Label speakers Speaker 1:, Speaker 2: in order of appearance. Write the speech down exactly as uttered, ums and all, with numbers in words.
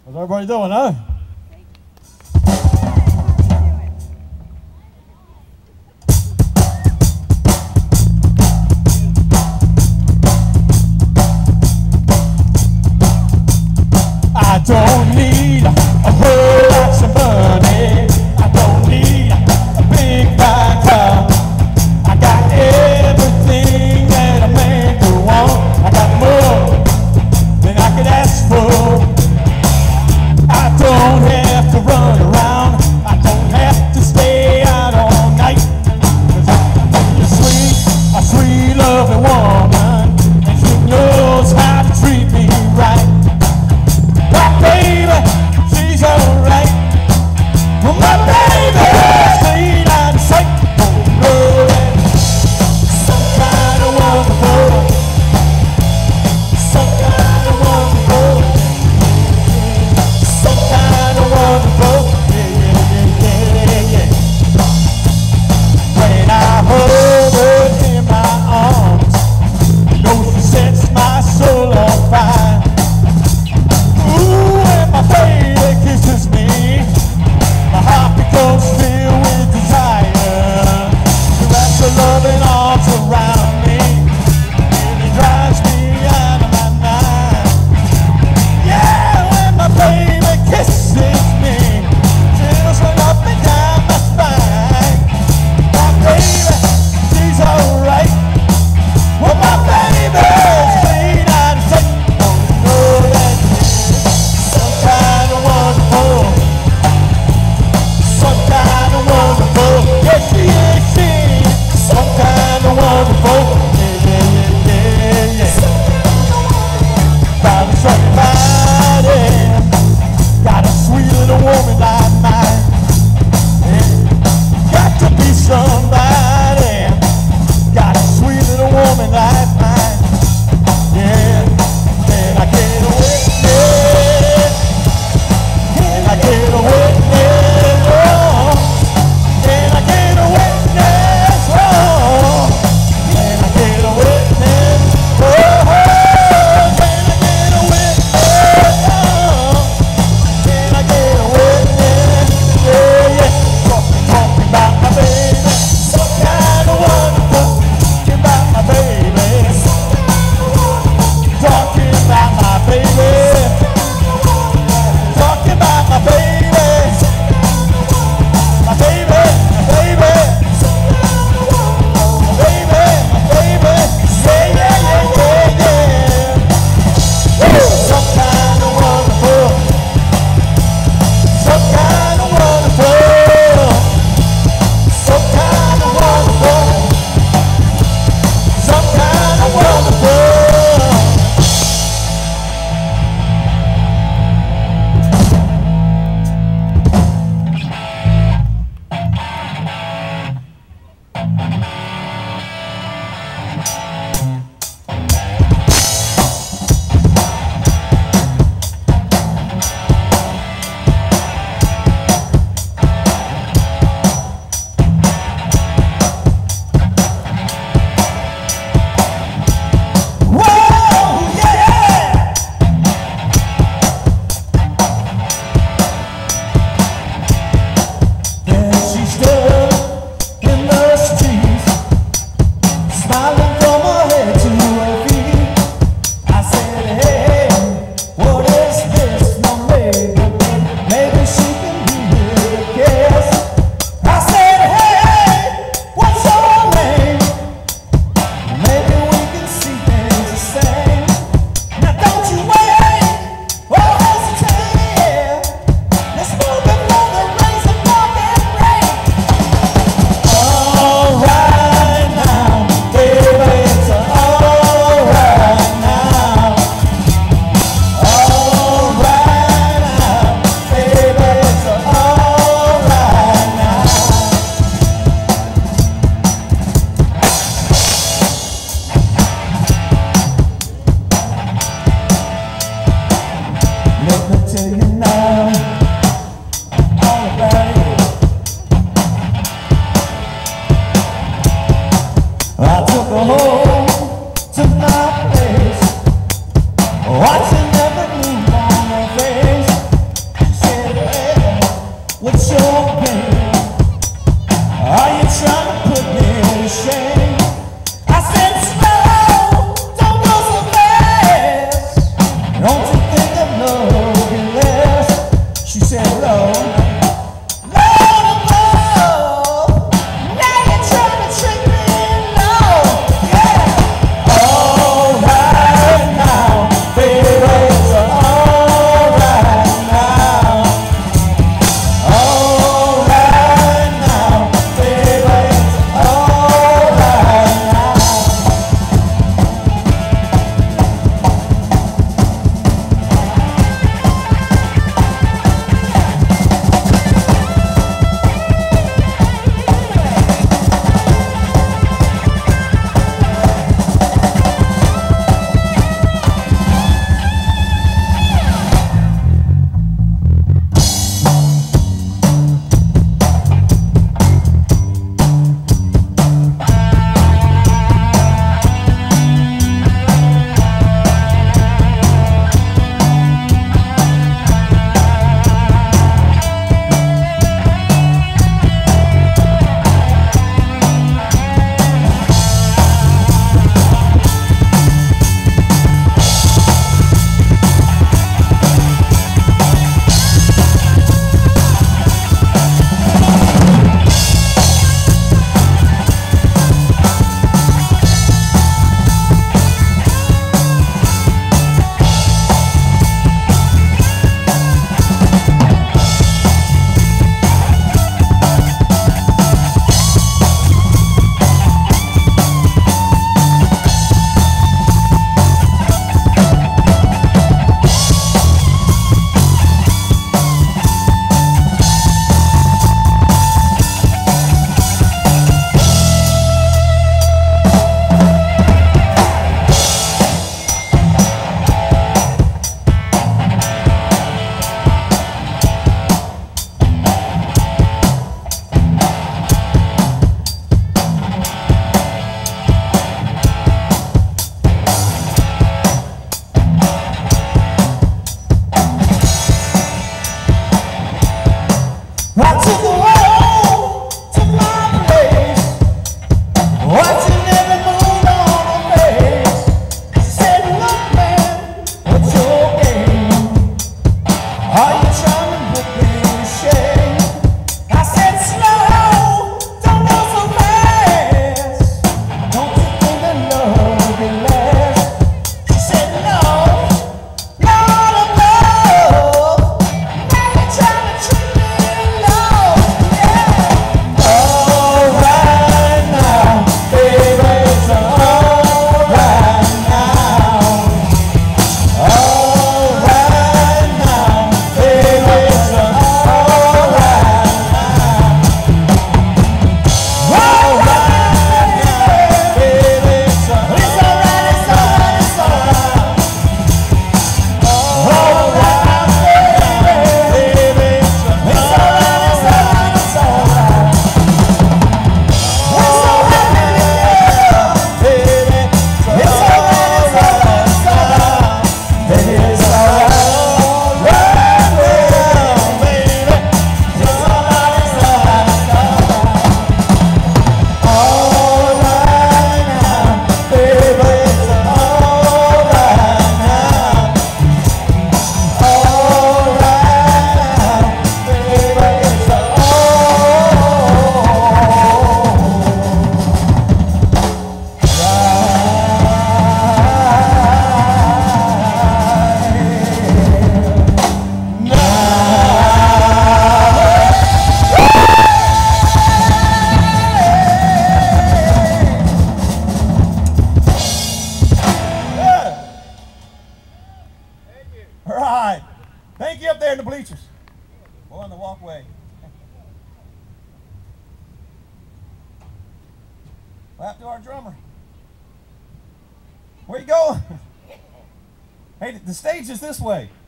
Speaker 1: How's everybody doing, huh? I don't need a whole lot of money. I don't need a big fine car. I got everything that a man could want. I got more than I could ask for. I don't have to run around. I don't have to stay out all night. 'Cause I'm a sweet, a sweet loving woman, and she knows how to treat me right. My baby, she's alright. Well, my baby's clean and sight. Oh, Lord, some kind of wonderful, some kind of wonderful, some kind of wonderful, yeah, yeah, yeah, yeah, yeah. When I hold her in my arms, you know she sets my soul on fire. My baby kisses me, my heart becomes filled with desire. She wraps her loving arms around me, and it drives me out of my mind. Yeah, when my baby kisses me, chills run up and down my spine. My baby, she's alright. Well, my baby's clean and safe. Oh, no, that some kind of wonderful, some kind of wonderful, yes she is, she is, some kind of wonderful, yeah, yeah, yeah, yeah, yeah. Found somebody, got a sweet little woman like mine, yeah. Got to be somebody, got a sweet little woman like mine, yeah. Can I get a witness? Can I get a witness? Oh, can I get a witness? Oh, can I get a witness? Oh, can I get a witness? Oh, can I get a witness? Yeah, yeah. Talking, talking about my baby, some kind of wonderful. Talking about my baby, talking about my baby. Talking about my baby, my baby, my baby, my baby, my baby, yeah, yeah, yeah, yeah, yeah. Woo! Some kind of wonderful, some kind of wonderful, some kind of wonderful, some kind of wonderful. Watching every move on her face. Are you trying to put me to shame? I said slow, don't go so fast. Don't you think that love will last? She said no, no, no, no. Now you're trying to trick me low, yeah. Alright now, baby, it's alright now. Alright now, baby, it's alright now. Alright now, baby, it's alright. It's alright, it's alright, it's alright. Alright, baby, it's alright, it's alright, it's alright. It's alright, baby, it's alright, it's alright, it's alright. Baby, it's alright. Alright now, baby, it's alright, it's alright, it's alright. Alright now, baby, it's alright now. Alright now, baby, it's all right. Thank you up there in the bleachers. Or on the walkway. Clap to our drummer. Where you going? Hey, the stage is this way.